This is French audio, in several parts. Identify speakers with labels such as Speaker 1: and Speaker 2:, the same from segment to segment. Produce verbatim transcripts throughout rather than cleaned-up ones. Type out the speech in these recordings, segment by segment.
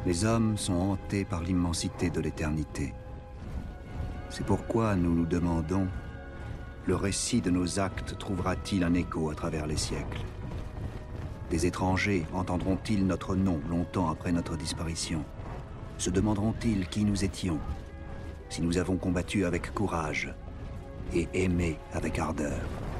Speaker 1: Les hommes sont hantés par l'immensité de l'éternité. C'est pourquoi nous nous demandons, le récit de nos actes trouvera-t-il un écho à travers les siècles? Des étrangers entendront-ils notre nom longtemps après notre disparition? Se demanderont-ils qui nous étions? Si nous avons combattu avec courage et aimé avec ardeur?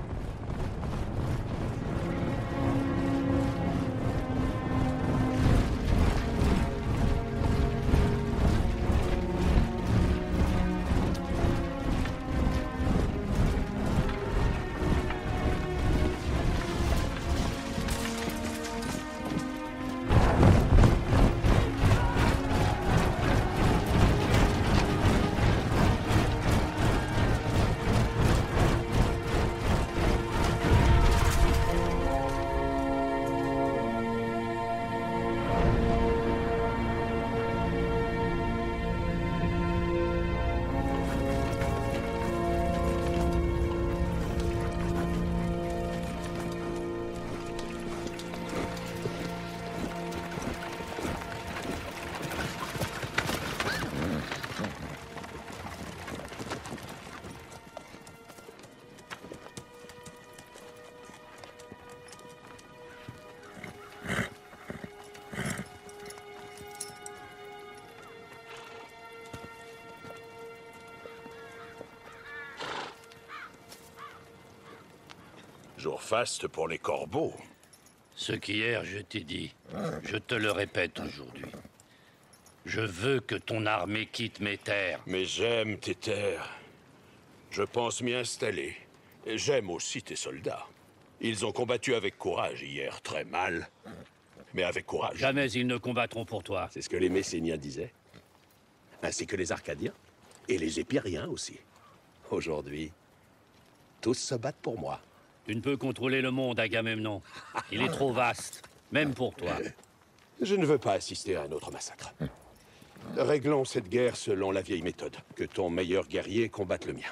Speaker 2: Jour faste pour les corbeaux.
Speaker 3: Ce qu'hier je t'ai dit, je te le répète aujourd'hui. Je veux que ton armée quitte mes terres.
Speaker 2: Mais j'aime tes terres. Je pense m'y installer. Et j'aime aussi tes soldats. Ils ont combattu avec courage hier, très mal. Mais avec courage.
Speaker 3: Jamais ils ne combattront pour toi.
Speaker 2: C'est ce que les Messéniens disaient. Ainsi que les Arcadiens. Et les Épiriens aussi. Aujourd'hui, tous se battent pour moi.
Speaker 3: Tu ne peux contrôler le monde, Agamemnon. Il est trop vaste, même pour toi.
Speaker 2: Je ne veux pas assister à un autre massacre. Réglons cette guerre selon la vieille méthode. Que ton meilleur guerrier combatte le mien.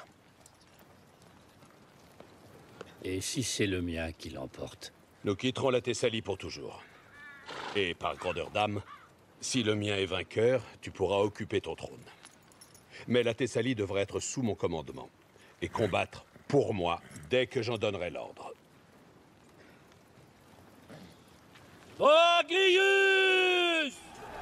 Speaker 3: Et si c'est le mien qui l'emporte?
Speaker 2: Nous quitterons la Thessalie pour toujours. Et par grandeur d'âme, si le mien est vainqueur, tu pourras occuper ton trône. Mais la Thessalie devrait être sous mon commandement. Et combattre pour moi, dès que j'en donnerai l'ordre.
Speaker 3: Agrius!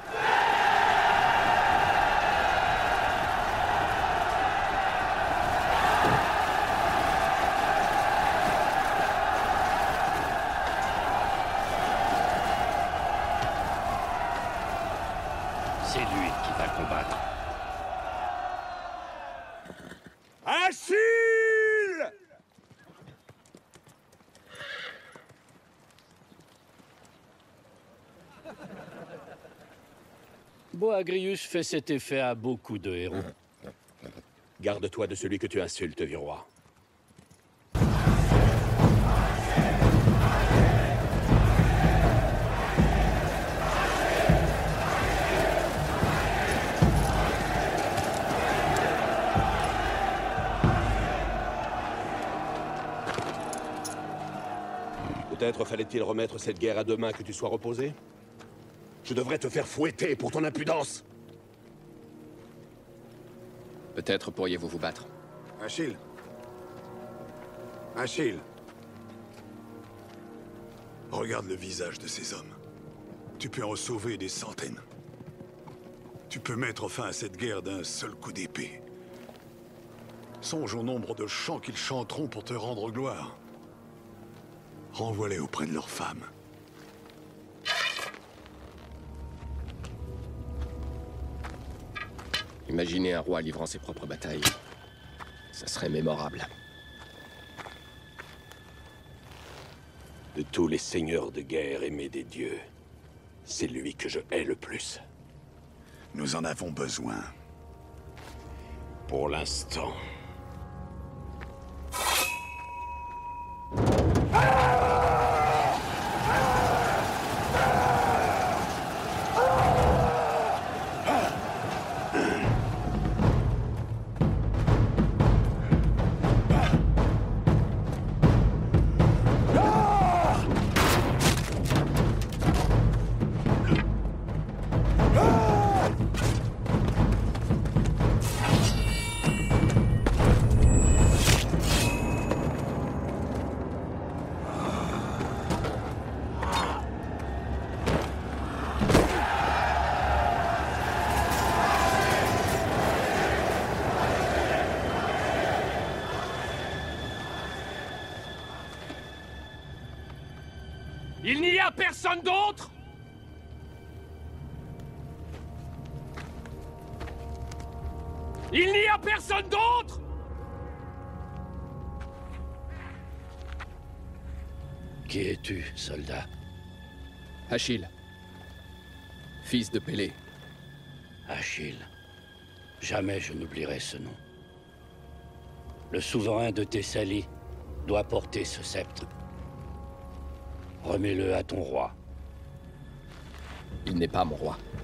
Speaker 3: C'est lui qui va combattre.
Speaker 2: Achille!
Speaker 3: Boagrius fait cet effet à beaucoup de héros.
Speaker 2: Garde-toi de celui que tu insultes, vieux roi. Peut-être fallait-il remettre cette guerre à demain que tu sois reposé? Je devrais te faire fouetter pour ton impudence.
Speaker 4: Peut-être pourriez-vous vous battre.
Speaker 5: Achille. Achille. Regarde le visage de ces hommes. Tu peux en sauver des centaines. Tu peux mettre fin à cette guerre d'un seul coup d'épée. Songe au nombre de chants qu'ils chanteront pour te rendre gloire. Renvoie-les auprès de leurs femmes.
Speaker 4: Imaginez un roi livrant ses propres batailles. Ça serait mémorable.
Speaker 2: De tous les seigneurs de guerre aimés des dieux, c'est lui que je hais le plus.
Speaker 5: Nous en avons besoin.
Speaker 2: Pour l'instant. Ah!
Speaker 3: Il n'y a personne d'autre? Il n'y a personne d'autre? Qui es-tu, soldat?
Speaker 4: Achille. Fils de Pélée.
Speaker 3: Achille. Jamais je n'oublierai ce nom. Le souverain de Thessalie doit porter ce sceptre. Remets-le à ton roi.
Speaker 4: Il n'est pas mon roi.